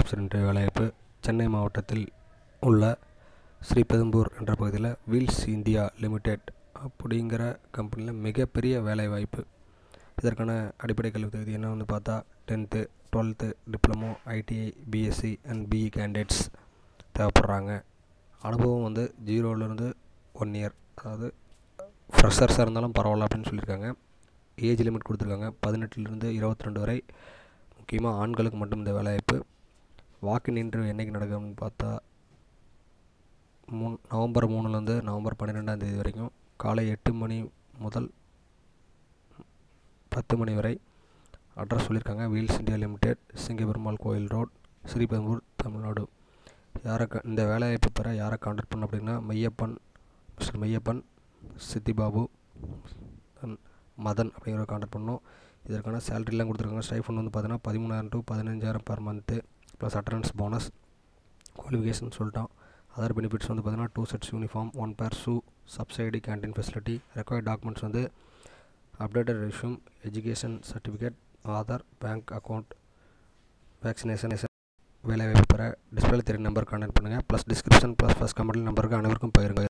Capture interview வேலைவாய்ப்பு சென்னை மாவட்டத்தில் உள்ள ஸ்ரீபெரும்பூர் என்ற பகுதியில் வீல்ஸ் இந்தியா லிமிடெட் அப்படிங்கிற கம்பெனியில் மிகப்பெரிய வேலைவாய்ப்பு. இதற்கான அடிப்படை கல்வி தகுதி என்ன பார்த்தா 10th 12th diploma ITI BSc and BE candidates தேவைப்படுறாங்க. அனுபவம் 0லேருந்து 1 year, அதாவது ஃப்ரெஷர்ஸாக இருந்தாலும் பரவாயில்ல அப்படின்னு சொல்லியிருக்காங்க. ஏஜ் லிமிட் கொடுத்துருக்காங்க 18லேருந்து 22 வரை. முக்கியமாக ஆண்களுக்கு மட்டும் இந்த வேலைவாய்ப்பு. வாக்கின் இன்டர்வியூ என்றைக்கு நடக்கும்னு பார்த்தா நவம்பர் 3லேருந்து நவம்பர் 12ஆம் தேதி வரைக்கும் காலை 8 மணி முதல் 10 மணி வரை. அட்ரஸ் சொல்லியிருக்காங்க. வீல்ஸ் இந்தியா லிமிடெட், சிங்கப்பெருமாள் கோயில் ரோட், ஸ்ரீபெரும்பூர், தமிழ்நாடு. இந்த வேலைவாய்ப்பு பெற யாரை கான்டாக்ட் பண்ண அப்படின்னா மிஸ்டர் மையப்பன், சித்திபாபு, மதன் அப்படிங்கிற கான்டாக்ட் பண்ணணும். இதற்கான சேலரிலாம் கொடுத்துருக்காங்க. ஸ்டைஃபண்ட் பார்த்தீங்கன்னா 13,000 to 15,000 per month plus attendance bonus. Qualification சொல்லிட்டோம். அதர் பெனிஃபிட்ஸ் பார்த்தீங்கன்னா 2 sets uniform, 1 pair shoe, subsidy canteen facility. Required documents updated resume, education certificate, Aadhaar, bank account, vaccination. வேலைவாய்ப்பு பெற டிஸ்பிளே தெரியும் நம்பர் கான்டாக்ட் பண்ணுங்கள். Plus description plus first comment நம்பருக்கு அனைவருக்கும் பகிருங்க.